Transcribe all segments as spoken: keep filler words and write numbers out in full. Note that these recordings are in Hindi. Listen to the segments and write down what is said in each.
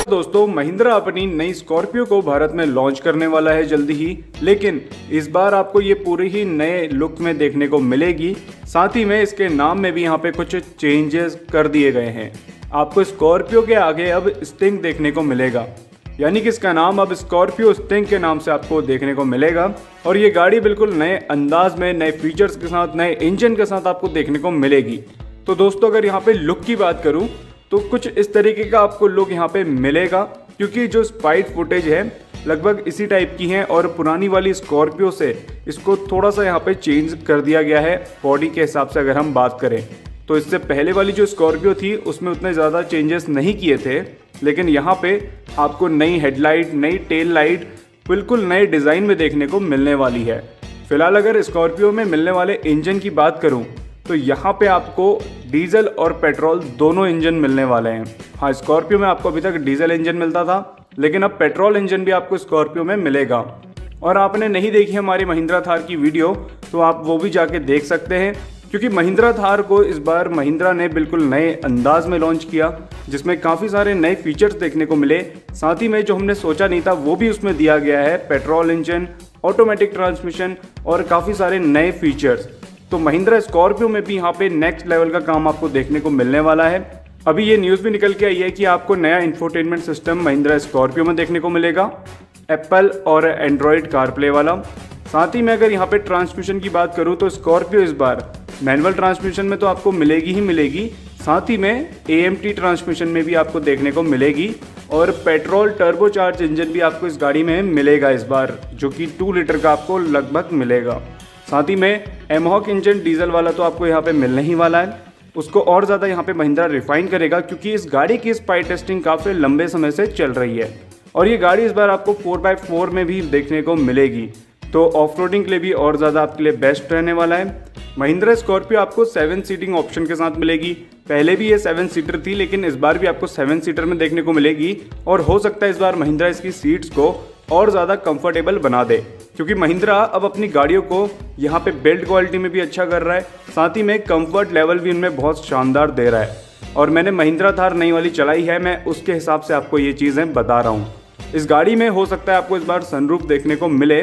दोस्तों, महिंद्रा अपनी नई स्कॉर्पियो को भारत में लॉन्च करने वाला है जल्दी ही, लेकिन इस बार आपको ये पूरी ही नए लुक में देखने को मिलेगी। साथ ही में इसके नाम में भी यहाँ पे कुछ चेंजेस कर दिए गए हैं। आपको स्कॉर्पियो के आगे अब स्टिंग देखने को मिलेगा, यानी कि इसका नाम अब स्कॉर्पियो स्टिंग के नाम से आपको देखने को मिलेगा। और ये गाड़ी बिल्कुल नए अंदाज में, नए फीचर्स के साथ, नए इंजन के साथ आपको देखने को मिलेगी। तो दोस्तों, अगर यहाँ पे लुक की बात करूँ तो कुछ इस तरीके का आपको लुक यहाँ पे मिलेगा, क्योंकि जो स्पाइड फुटेज है लगभग इसी टाइप की है और पुरानी वाली स्कॉर्पियो से इसको थोड़ा सा यहाँ पे चेंज कर दिया गया है बॉडी के हिसाब से। अगर हम बात करें तो इससे पहले वाली जो स्कॉर्पियो थी उसमें उतने ज़्यादा चेंजेस नहीं किए थे, लेकिन यहाँ पे आपको नई हेडलाइट, नई टेल लाइट बिल्कुल नए डिज़ाइन में देखने को मिलने वाली है। फिलहाल अगर स्कॉर्पियो में मिलने वाले इंजन की बात करूँ तो यहाँ पे आपको डीजल और पेट्रोल दोनों इंजन मिलने वाले हैं। हाँ, स्कॉर्पियो में आपको अभी तक डीजल इंजन मिलता था, लेकिन अब पेट्रोल इंजन भी आपको स्कॉर्पियो में मिलेगा। और आपने नहीं देखी हमारी महिंद्रा थार की वीडियो तो आप वो भी जाके देख सकते हैं, क्योंकि महिंद्रा थार को इस बार महिंद्रा ने बिल्कुल नए अंदाज में लॉन्च किया, जिसमें काफ़ी सारे नए फीचर्स देखने को मिले। साथ ही में जो हमने सोचा नहीं था वो भी उसमें दिया गया है, पेट्रोल इंजन, ऑटोमेटिक ट्रांसमिशन और काफ़ी सारे नए फीचर्स। तो महिंद्रा स्कॉर्पियो में भी यहाँ पे नेक्स्ट लेवल का काम आपको देखने को मिलने वाला है। अभी ये न्यूज़ भी निकल के आई है कि आपको नया इंफोटेनमेंट सिस्टम महिंद्रा स्कॉर्पियो में देखने को मिलेगा, एप्पल और एंड्रॉयड कारप्ले वाला। साथ ही में अगर यहाँ पे ट्रांसमिशन की बात करूँ तो स्कॉर्पियो इस बार मैनुअल ट्रांसमिशन में तो आपको मिलेगी ही मिलेगी, साथ ही में ए एम टी ट्रांसमिशन में भी आपको देखने को मिलेगी और पेट्रोल टर्बोचार्ज इंजन भी आपको इस गाड़ी में मिलेगा इस बार, जो कि टू लीटर का आपको लगभग मिलेगा। साथ ही में एमहॉक इंजन डीजल वाला तो आपको यहाँ पे मिलने ही वाला है, उसको और ज़्यादा यहाँ पे महिंद्रा रिफाइन करेगा, क्योंकि इस गाड़ी की स्पाइड टेस्टिंग काफ़ी लंबे समय से चल रही है और ये गाड़ी इस बार आपको फोर बाई फोर में भी देखने को मिलेगी। तो ऑफ रोडिंग के लिए भी और ज़्यादा आपके लिए बेस्ट रहने वाला है। महिंद्रा स्कॉर्पियो आपको सेवन सीटिंग ऑप्शन के साथ मिलेगी। पहले भी ये सेवन सीटर थी, लेकिन इस बार भी आपको सेवन सीटर में देखने को मिलेगी और हो सकता है इस बार महिंद्रा इसकी सीट्स को और ज़्यादा कंफर्टेबल बना दे, क्योंकि महिंद्रा अब अपनी गाड़ियों को यहाँ पे बिल्ड क्वालिटी में भी अच्छा कर रहा है, साथ ही में कंफर्ट लेवल भी उनमें बहुत शानदार दे रहा है। और मैंने महिंद्रा थार नई वाली चलाई है, मैं उसके हिसाब से आपको ये चीज़ें बता रहा हूँ। इस गाड़ी में हो सकता है आपको इस बार सनरूफ देखने को मिले,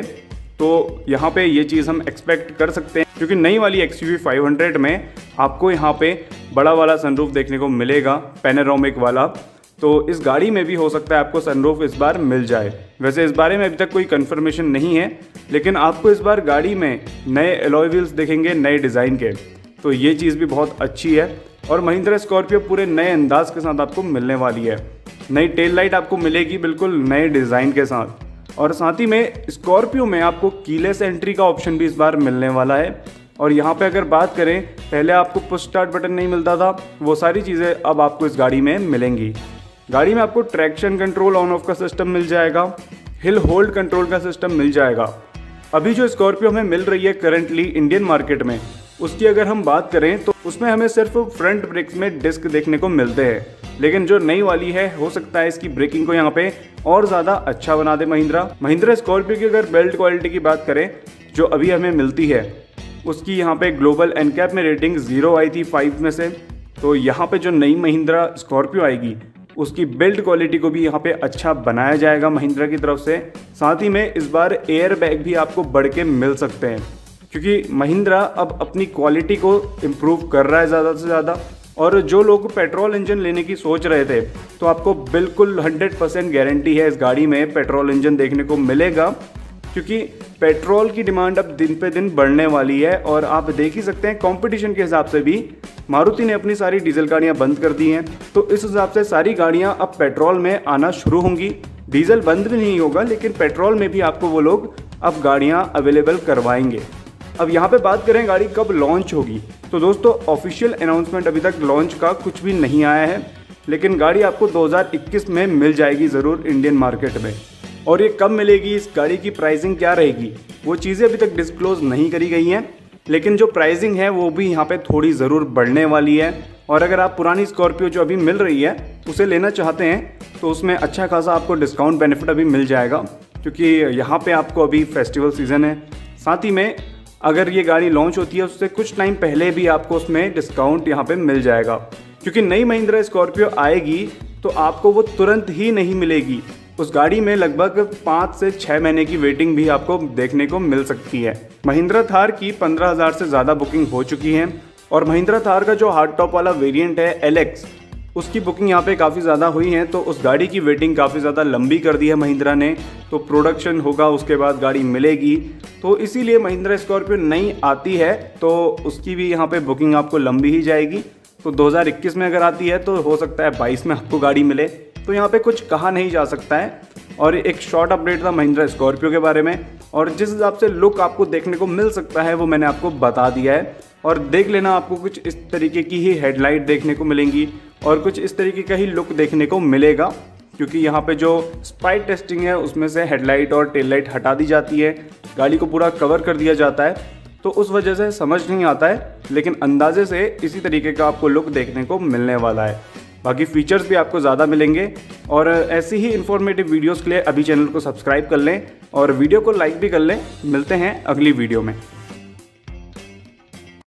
तो यहाँ पे ये चीज़ हम एक्सपेक्ट कर सकते हैं, क्योंकि नई वाली X U V five hundred में आपको यहाँ पे बड़ा वाला सनरूफ देखने को मिलेगा, पैनोरामिक वाला। तो इस गाड़ी में भी हो सकता है आपको सनरूफ इस बार मिल जाए। वैसे इस बारे में अभी तक कोई कंफर्मेशन नहीं है, लेकिन आपको इस बार गाड़ी में नए एलॉय व्हील्स दिखेंगे नए डिज़ाइन के, तो ये चीज़ भी बहुत अच्छी है। और महिंद्रा स्कॉर्पियो पूरे नए अंदाज के साथ आपको मिलने वाली है। नई टेल लाइट आपको मिलेगी बिल्कुल नए डिज़ाइन के साथ, और साथ ही में स्कॉर्पियो में आपको कीलेस एंट्री का ऑप्शन भी इस बार मिलने वाला है। और यहाँ पे अगर बात करें, पहले आपको पुश स्टार्ट बटन नहीं मिलता था, वो सारी चीज़ें अब आपको इस गाड़ी में मिलेंगी। गाड़ी में आपको ट्रैक्शन कंट्रोल ऑन ऑफ का सिस्टम मिल जाएगा, हिल होल्ड कंट्रोल का सिस्टम मिल जाएगा। अभी जो स्कॉर्पियो हमें मिल रही है करंटली इंडियन मार्केट में, उसकी अगर हम बात करें तो उसमें हमें सिर्फ फ्रंट ब्रेक्स में डिस्क देखने को मिलते हैं, लेकिन जो नई वाली है हो सकता है इसकी ब्रेकिंग को यहाँ पे और ज़्यादा अच्छा बना दे महिंद्रा। महिंद्रा स्कॉर्पियो की अगर बिल्ड क्वालिटी की बात करें जो अभी हमें मिलती है, उसकी यहाँ पे ग्लोबल एनकैप में रेटिंग जीरो आई थी फाइव में से। तो यहाँ पे जो नई महिंद्रा स्कॉर्पियो आएगी उसकी बिल्ड क्वालिटी को भी यहाँ पे अच्छा बनाया जाएगा महिंद्रा की तरफ से। साथ ही में इस बार एयर बैग भी आपको बढ़ के मिल सकते हैं, क्योंकि महिंद्रा अब अपनी क्वालिटी को इम्प्रूव कर रहा है ज़्यादा से ज़्यादा। और जो लोग पेट्रोल इंजन लेने की सोच रहे थे, तो आपको बिल्कुल हंड्रेड परसेंट गारंटी है इस गाड़ी में पेट्रोल इंजन देखने को मिलेगा, क्योंकि पेट्रोल की डिमांड अब दिन पे दिन बढ़ने वाली है। और आप देख ही सकते हैं कंपटीशन के हिसाब से भी मारुति ने अपनी सारी डीजल गाड़ियां बंद कर दी हैं, तो इस हिसाब से सारी गाड़ियां अब पेट्रोल में आना शुरू होंगी। डीजल बंद भी नहीं होगा, लेकिन पेट्रोल में भी आपको वो लोग अब गाड़ियां अवेलेबल करवाएंगे। अब यहाँ पे बात करें गाड़ी कब लॉन्च होगी, तो दोस्तों ऑफिशियल अनाउंसमेंट अभी तक लॉन्च का कुछ भी नहीं आया है, लेकिन गाड़ी आपको दो हज़ार इक्कीस में मिल जाएगी ज़रूर इंडियन मार्केट में। और ये कब मिलेगी, इस गाड़ी की प्राइसिंग क्या रहेगी, वो चीज़ें अभी तक डिस्क्लोज नहीं करी गई हैं, लेकिन जो प्राइसिंग है वो भी यहाँ पे थोड़ी ज़रूर बढ़ने वाली है। और अगर आप पुरानी स्कॉर्पियो जो अभी मिल रही है उसे लेना चाहते हैं तो उसमें अच्छा खासा आपको डिस्काउंट बेनिफिट अभी मिल जाएगा, क्योंकि यहाँ पे आपको अभी फेस्टिवल सीज़न है। साथ ही में अगर ये गाड़ी लॉन्च होती है उससे कुछ टाइम पहले भी आपको उसमें डिस्काउंट यहाँ पे मिल जाएगा, क्योंकि नई महिंद्रा स्कॉर्पियो आएगी तो आपको वो तुरंत ही नहीं मिलेगी। उस गाड़ी में लगभग पाँच से छः महीने की वेटिंग भी आपको देखने को मिल सकती है। महिंद्रा थार की पंद्रह हज़ार से ज़्यादा बुकिंग हो चुकी है और महिंद्रा थार का जो हार्ड टॉप वाला वेरिएंट है एल एक्स, उसकी बुकिंग यहाँ पे काफ़ी ज़्यादा हुई है। तो उस गाड़ी की वेटिंग काफ़ी ज़्यादा लंबी कर दी है महिंद्रा ने। तो प्रोडक्शन होगा, उसके बाद गाड़ी मिलेगी, तो इसीलिए महिंद्रा स्कॉर्पियो नई आती है तो उसकी भी यहाँ पे बुकिंग आपको लंबी ही जाएगी। तो दो हज़ार इक्कीस में अगर आती है तो हो सकता है बाईस में आपको गाड़ी मिले। तो यहाँ पे कुछ कहा नहीं जा सकता है। और एक शॉर्ट अपडेट था महिंद्रा स्कॉर्पियो के बारे में, और जिस हिसाब से लुक आपको देखने को मिल सकता है वो मैंने आपको बता दिया है। और देख लेना, आपको कुछ इस तरीके की ही हेडलाइट देखने को मिलेंगी और कुछ इस तरीके का ही लुक देखने को मिलेगा, क्योंकि यहाँ पे जो स्पाइड टेस्टिंग है उसमें से हेडलाइट और टेल लाइट हटा दी जाती है, गाड़ी को पूरा कवर कर दिया जाता है। तो उस वजह से समझ नहीं आता है, लेकिन अंदाजे से इसी तरीके का आपको लुक देखने को मिलने वाला है। बाकी फीचर्स भी आपको ज़्यादा मिलेंगे। और ऐसी ही इन्फॉर्मेटिव वीडियोस के लिए अभी चैनल को सब्सक्राइब कर लें और वीडियो को लाइक भी कर लें। मिलते हैं अगली वीडियो में।